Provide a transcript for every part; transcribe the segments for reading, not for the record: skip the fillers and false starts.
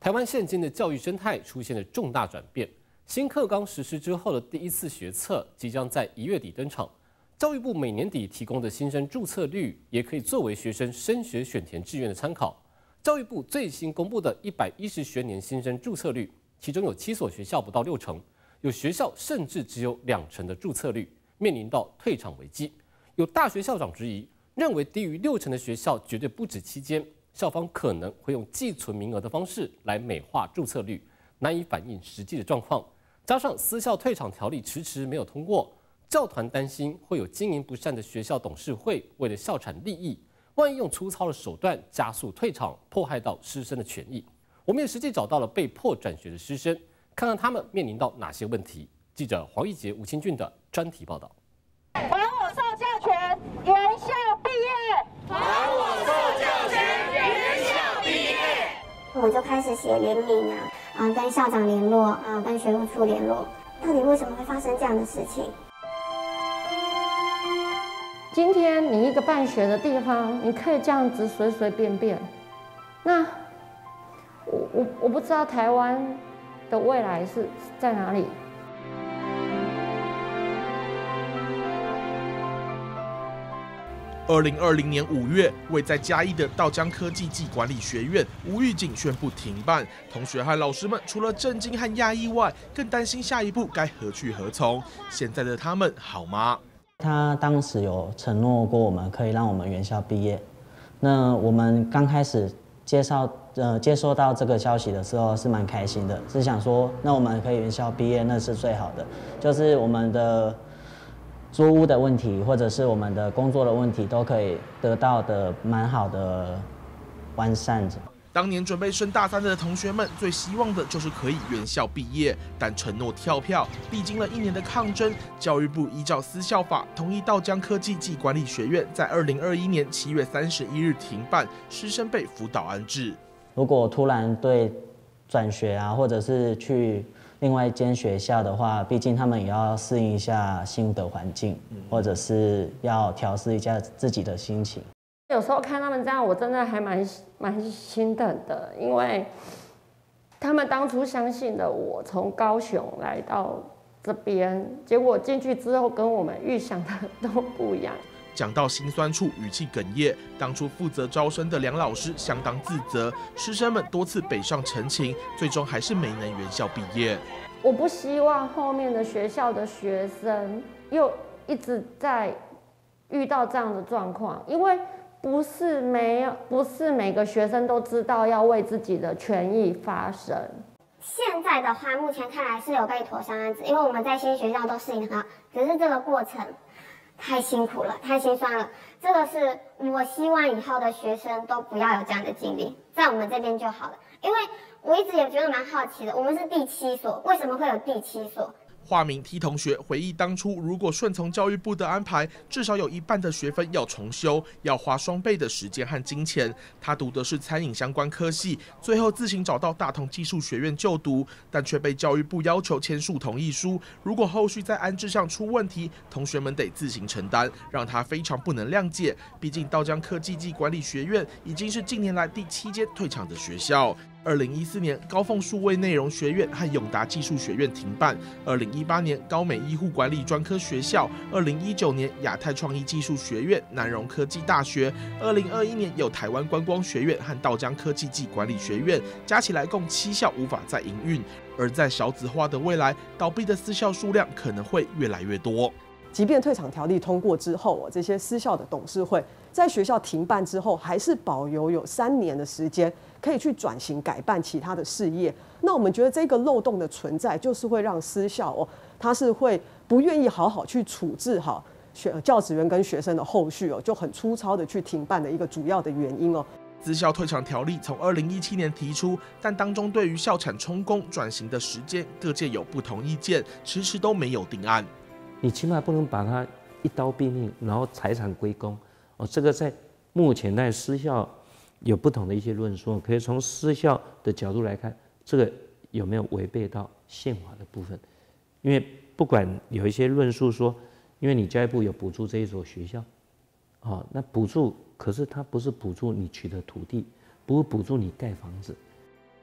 台湾现今的教育生态出现了重大转变。新课纲实施之后的第一次学测即将在1月底登场。教育部每年底提供的新生注册率，也可以作为学生升学选填志愿的参考。教育部最新公布的110学年新生注册率，其中有7所学校不到6成，有学校甚至只有2成的注册率，面临到退场危机。有大学校长质疑，认为低于6成的学校绝对不止7间。校方可能会用寄存名额的方式来美化注册率，难以反映实际的状况。加上私校退场条例迟迟没有通过，教团担心会有经营不善的学校董事会为了校产利益，万一用粗糙的手段加速退场，迫害到师生的权益。我们也实际找到了被迫转学的师生，看看他们面临到哪些问题。记者黄义杰、吴清俊的专题报道。 还我受教权，原校毕业。还我受教权，原校毕业。 我就开始写联名跟校长联络跟学务处联络，到底为什么会发生这样的事情？ 今天你一个办学的地方，你可以这样子随随便便，那我不知道台湾的未来是在哪里。 2020年5月，位在嘉义的稻江科技暨管理学院无预警宣布停办，同学和老师们除了震惊和压抑外，更担心下一步该何去何从。现在的他们好吗？ 他当时有承诺过我们可以让我们原校毕业。那我们刚开始接收到这个消息的时候是蛮开心的，是想说那我们可以原校毕业，那是最好的，就是我们的租屋的问题，或者是我们的工作的问题，都可以得到的蛮好的完善。 当年准备升大3的同学们，最希望的就是可以原校毕业，但承诺跳票，历经了1年的抗争，教育部依照私校法同意稻江科技暨管理学院在2021年7月31日停办，师生被辅导安置。 如果突然对转学或者是去另外一间学校的话，毕竟他们也要适应一下新的环境，或者是要调试一下自己的心情。 有时候看他们这样，我真的还蛮心疼的，因为他们当初相信的我，从高雄来到这边，结果进去之后跟我们预想的都不一样。 讲到心酸处，语气哽咽。当初负责招生的梁老师相当自责，师生们多次北上陈情，最终还是没能原校毕业。 我不希望后面的学校的学生又一直在遇到这样的状况，因为不是每个学生都知道要为自己的权益发声。 现在的话，目前看来是有被妥善安置，因为我们在新学校都适应好，只是这个过程太辛苦了，太心酸了。这个是我希望以后的学生都不要有这样的经历，在我们这边就好了。因为我一直也觉得蛮好奇的，我们是第7所，为什么会有第7所？ 化名 T 同学回忆，当初如果顺从教育部的安排，至少有1半的学分要重修，要花2倍的时间和金钱。他读的是餐饮相关科系，最后自行找到大同技术学院就读，但却被教育部要求签署同意书。如果后续在安置上出问题，同学们得自行承担，让他非常不能谅解。毕竟稻江科技暨管理学院已经是近年来第7间退场的学校。2014年，高凤数位内容学院和永达技术学院停办；2018年，高美医护管理专科学校；2019年，亚太创意技术学院、南荣科技大学；2021年，有台湾观光学院和稻江科技暨管理学院，加起来共7校无法再营运。而在少子化的未来，倒闭的私校数量可能会越来越多。 即便退场条例通过之后，这些私校的董事会在学校停办之后，还是保留有3年的时间，可以去转型改办其他的事业。那我们觉得这个漏洞的存在，就是会让私校它是会不愿意好好去处置好教职员跟学生的后续就很粗糙的去停办的一个主要的原因私校退场条例从2017年提出，但当中对于校产充公转型的时间，各界有不同意见，迟迟都没有定案。 你起码不能把它一刀毙命，然后财产归公。这个在目前在私校有不同的一些论述，可以从私校的角度来看，这个有没有违背到宪法的部分？因为不管有一些论述说，因为你教育部有补助这一所学校，那补助可是它不是补助你取得土地，不是补助你盖房子。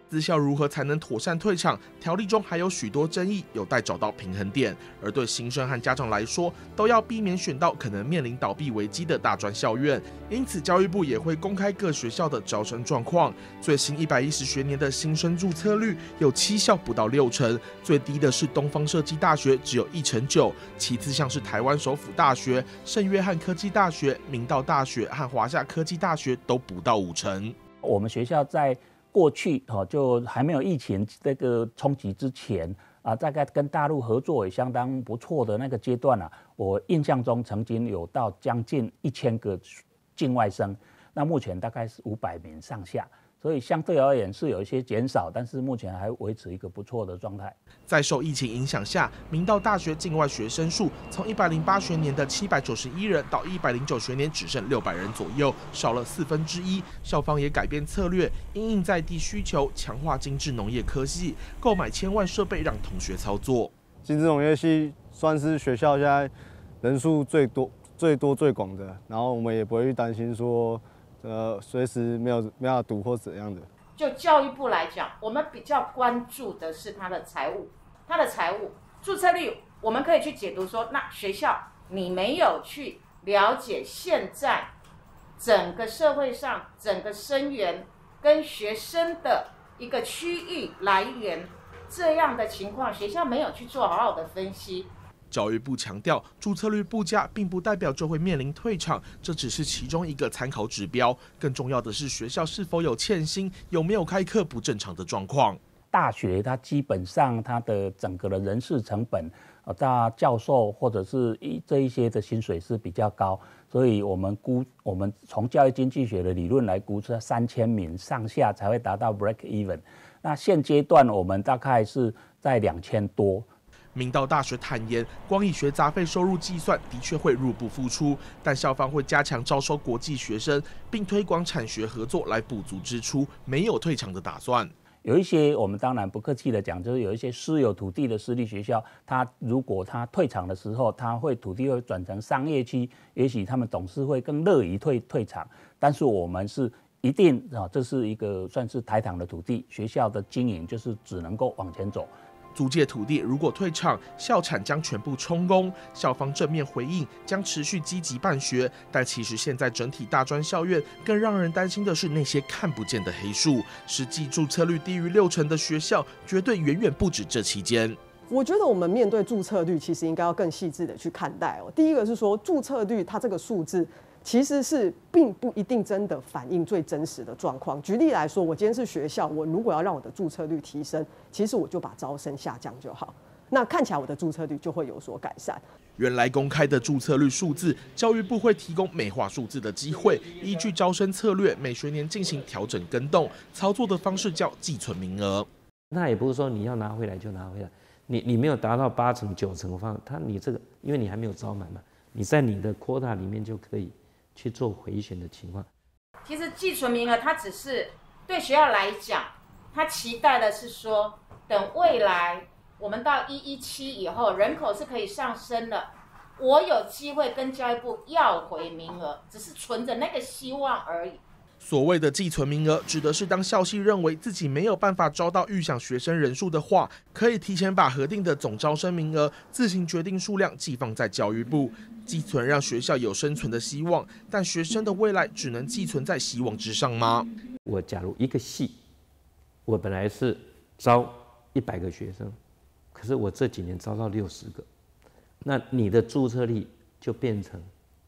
资校如何才能妥善退场？条例中还有许多争议，有待找到平衡点。而对新生和家长来说，都要避免选到可能面临倒闭危机的大专校院。因此，教育部也会公开各学校的招生状况。最新110学年的新生注册率有7校不到6成，最低的是东方设计大学，只有1.9%。其次像是台湾首府大学、圣约翰科技大学、明道大学和华夏科技大学都不到5成。 我们学校在过去就还没有疫情这个冲击之前啊，大概跟大陆合作也相当不错的那个阶段啊，我印象中曾经有到将近1000个境外生，那目前大概是500名上下。所以相对而言是有一些减少，但是目前还维持一个不错的状态。 在受疫情影响下，明道大学境外学生数从108学年的791人到109学年只剩600人左右，少了1/4。校方也改变策略，因应在地需求，强化精致农业科系，购买1000万设备让同学操作。 精致农业系算是学校现在人数最多、最广的，然后我们也不会去担心说。随时没有办法读或怎样的。 就教育部来讲，我们比较关注的是它的财务注册率，我们可以去解读说，那学校你没有去了解现在整个社会上整个生源跟学生的一个区域来源这样的情况，学校没有去做好好的分析。 教育部强调，注册率不佳并不代表就会面临退场，这只是其中一个参考指标。更重要的是，学校是否有欠薪，有没有开课不正常的状况。 大学它基本上它的整个的人事成本，大教授或者是这一些的薪水是比较高，所以我们从教育经济学的理论来估，是3000名上下才会达到 break even。那现阶段我们大概是在2000多。 明道大学坦言，光以学杂费收入计算，的确会入不敷出，但校方会加强招收国际学生，并推广产学合作来补足支出，没有退场的打算。 有一些我们当然不客气的讲，就是有一些私有土地的私立学校，它如果它退场的时候，土地会转成商业区，也许他们董事会更乐于退场，但是我们是一定这是一个算是台糖的土地，学校的经营就是只能够往前走。 租借土地如果退场，校产将全部充公。校方正面回应，将持续积极办学。但其实现在整体大专校院更让人担心的是那些看不见的黑数。实际注册率低于6成的学校，绝对远远不止这期间。 我觉得我们面对注册率，其实应该要更细致的去看待哦。第一个是说，注册率它这个数字。其实是并不一定真的反映最真实的状况。举例来说，我今天是学校，我如果要让我的注册率提升，其实我就把招生下降就好，那看起来我的注册率就会有所改善。 原来公开的注册率数字，教育部会提供美化数字的机会，依据招生策略，每学年进行调整更动。操作的方式叫寄存名额。 那也不是说你要拿回来就拿回来，你没有达到8成9成你这个，因为你还没有招满嘛，你在你的 quota 里面就可以去做回选的情况。 其实寄存名额它只是对学校来讲，它期待的是说，等未来我们到117以后，人口是可以上升了，我有机会跟教育部要回名额，只是存着那个希望而已。 所谓的寄存名额，指的是当校系认为自己没有办法招到预想学生人数的话，可以提前把核定的总招生名额自行决定数量寄放在教育部。寄存让学校有生存的希望，但学生的未来只能寄存在希望之上吗？ 我假如一个系，我本来是招100个学生，可是我这几年招到60个，那你的注册率就变成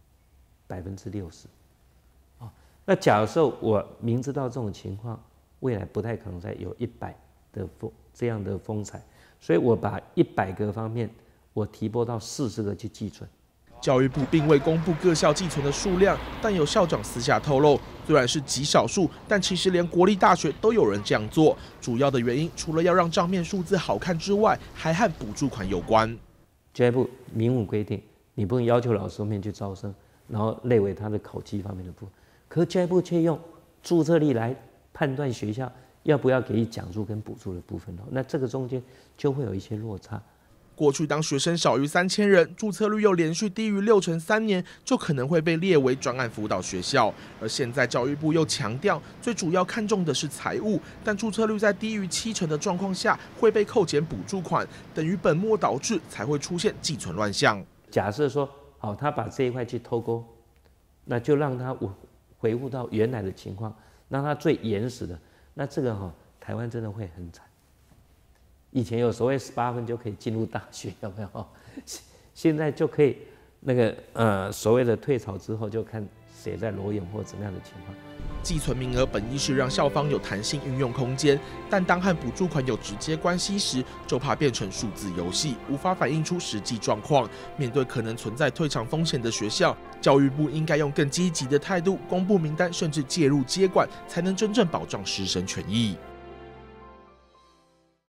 60%。那假设我明知道这种情况，未来不太可能再有100的这样的风采，所以我把100个方面我提拨到40个去寄存。 教育部并未公布各校寄存的数量，但有校长私下透露，虽然是极少数，但其实连国立大学都有人这样做。主要的原因除了要让账面数字好看之外，还和补助款有关。 教育部明文规定，你不能要求老师后面去招生，然后列为他的考绩方面的部分。可是教育部却用注册率来判断学校要不要给予奖助跟补助的部分，那这个中间就会有一些落差。 过去当学生少于3000人，注册率又连续低于63年，就可能会被列为专案辅导学校。而现在教育部又强调，最主要看重的是财务，但注册率在低于70%的状况下，会被扣减补助款，等于本末倒置，才会出现寄存乱象。 假设说，好，他把这一块去偷钩，那就让他回复到原来的情况，让他最原始的，那这个台湾真的会很惨。以前有所谓18分就可以进入大学，有没有？现在就可以那个所谓的退潮之后，就看谁在裸泳或怎么样的情况。 寄存名额本意是让校方有弹性运用空间，但当和补助款有直接关系时，就怕变成数字游戏，无法反映出实际状况。面对可能存在退场风险的学校，教育部应该用更积极的态度公布名单，甚至介入接管，才能真正保障师生权益。